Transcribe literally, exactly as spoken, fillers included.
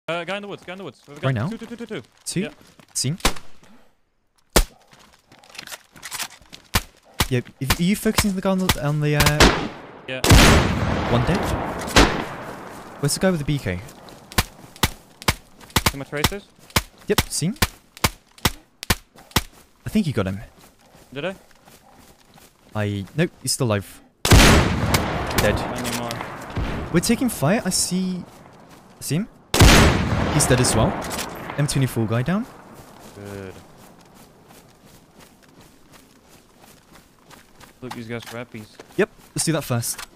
Uh, guy in the woods, guy in the woods. We've got Right now? Two, two, two, two, two. Two? Yeah. Seen? Yeah, if, are you focusing the guy on the, on the uh... Yeah. One dead? Where's the guy with the B K? See my tracers? Yep, seen? I think you got him. Did I? I... Nope, he's still alive. Dead. Anymore. We're taking fire. I see... I see him. He's dead as well. M twenty-four guy down. Good. Look, these guys for appies. Yep, let's do that first.